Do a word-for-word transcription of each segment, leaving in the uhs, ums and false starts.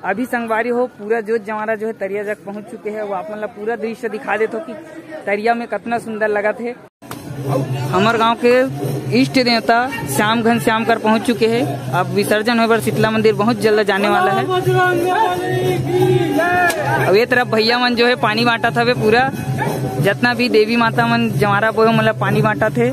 अभी संगवारी हो पूरा जोत जवारा जो है तरिया जग पहुंच चुके हैं। वो आप मतलब पूरा दृश्य दिखा देते हो कि तरिया में कितना सुंदर लगा थे। हमारे गांव के इष्ट देवता श्याम घन श्याम कर पहुंच चुके हैं। अब विसर्जन होने पर शीतला मंदिर बहुत जल्द जाने वाला है। अब ये तरफ भैया मन जो है पानी बांटा था वे पूरा जितना भी देवी माता मन जवारा बोए मतलब पानी बांटा थे।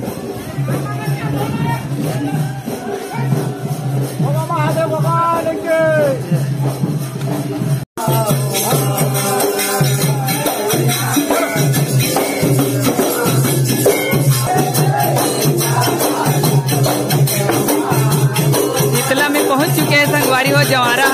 शीतला में पहुंच चुके हैं संगवारी हो जवारा।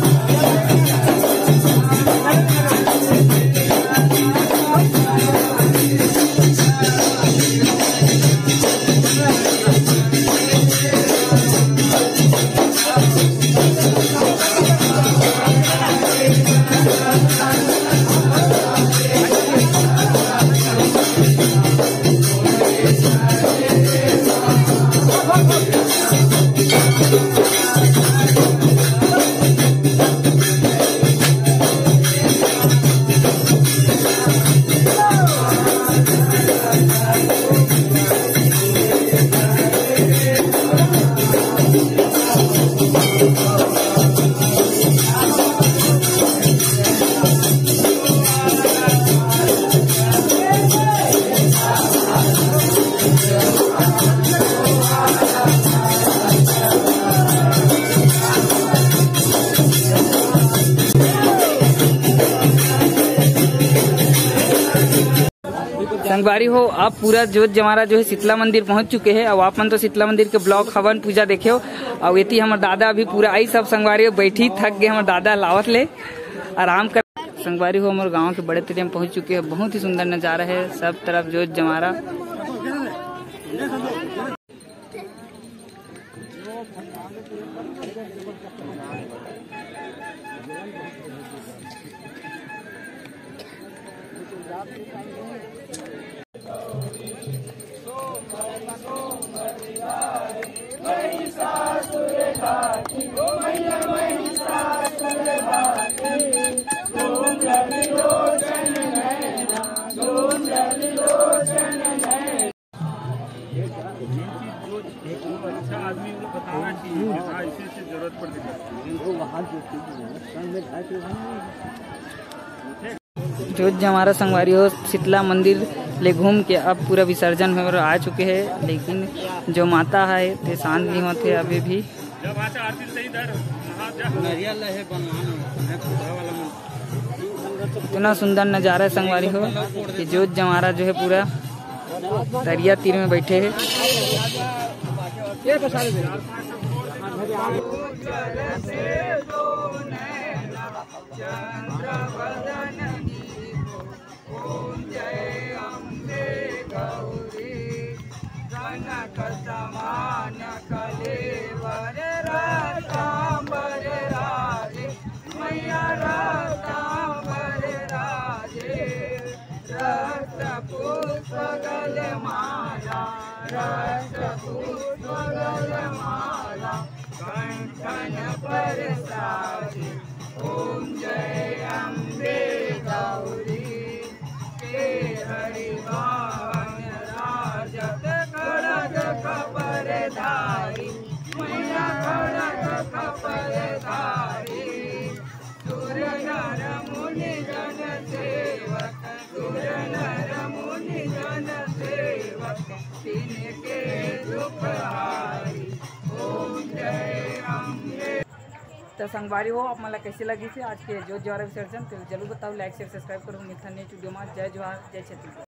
संगवारी हो आप पूरा जोत जवारा जो है शीतला मंदिर पहुंच चुके हैं। अब आप मन तो शीतला मंदिर के ब्लॉक हवन पूजा देखे हो। और ये हमारे दादा अभी पूरा आई सब संगवारी हो बैठी थक गए। हमारे दादा लावत ले आराम कर। संगवारी हो हमारे गांव के बड़े तरिया में पहुंच चुके हैं। बहुत ही सुंदर नजारा है सब तरफ जोत जवारा। जोत जवारा संगवारी हो शीतला मंदिर ले घूम के अब पूरा विसर्जन में आ चुके हैं। लेकिन जो माता है ते शांत नहीं होते अभी भी। इतना सुंदर नजारा है संगवारी हो कि जोत जवारा जो है पूरा दरिया तीर में बैठे हैं। ओम जय अम्बे गौरी के हरिवाहन राजत खड़ग खबरधारी मैया खड़ग खबरधारी सुर नर मुनि जन सेवक सुर नर मुनि जन सेवक तिनके दुखहारी ओम जय अम्बे। तो संगवारी हो आप मतलब कैसे लगी थी आज के जोत जवारा विसर्जन तो जरूर बताओ। लाइक शेयर सब्सक्राइब करो। मिलता है नेक्स्ट वीडियो में। जय जोहार जय छत्तीसगढ़।